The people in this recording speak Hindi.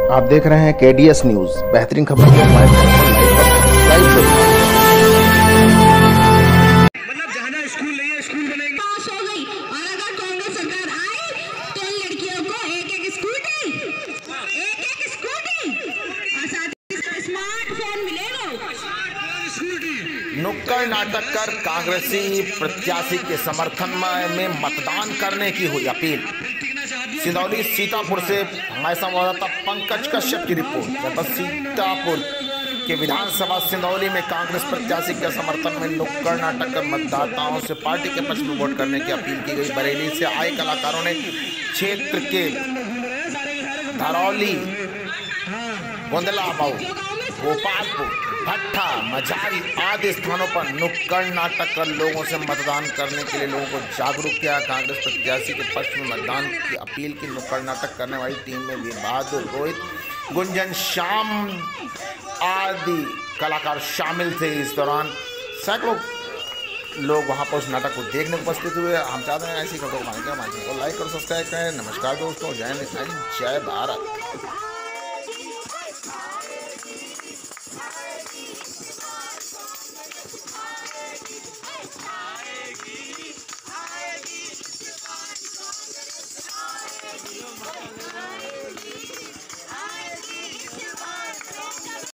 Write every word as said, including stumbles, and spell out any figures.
आप देख रहे हैं केडीएस न्यूज। बेहतरीन खबर को हमारे चैनल पर मतलब जहाँ स्कूल नहीं है स्कूल बनेंगे। पास हो गई और अगर कांग्रेस सरकार आई तो लड़कियों को एक एक स्कूटी एक एक स्कूटी और साथ ही साथ स्मार्टफोन मिलेगा। नुक्कड़ नाटक कर कांग्रेसी प्रत्याशी के समर्थन में मतदान करने की हुई अपील। सिंदौली सीतापुर से हमारे संवाददाता पंकज कश्यप की रिपोर्ट। सीतापुर के विधानसभा सिंदौली में कांग्रेस प्रत्याशी के समर्थन में नुक्कड़ नाटक कर मतदाताओं से पार्टी के पक्ष में वोट करने की अपील की गई। बरेली से आए कलाकारों ने क्षेत्र के धरौली, गोंदलाबाऊ, गोपालपुर, भट्टा, मजारी आदि स्थानों पर नुक्कड़ नाटक कर लोगों से मतदान करने के लिए लोगों को जागरूक किया। कांग्रेस प्रत्याशी के पक्ष में मतदान की अपील की नुक्कड़ नाटक करने वाली टीम में वीर बहादुर, रोहित, गुंजन, श्याम आदि कलाकार शामिल थे। इस दौरान सैकड़ों लोग वहां पर उस नाटक को देखने उपस्थित हुए। हम चाहते हैं ऐसी खबरों को हमारे चैनल को लाइक और सब्सक्राइब करें। नमस्कार दोस्तों, जय हिंद, जय भारत।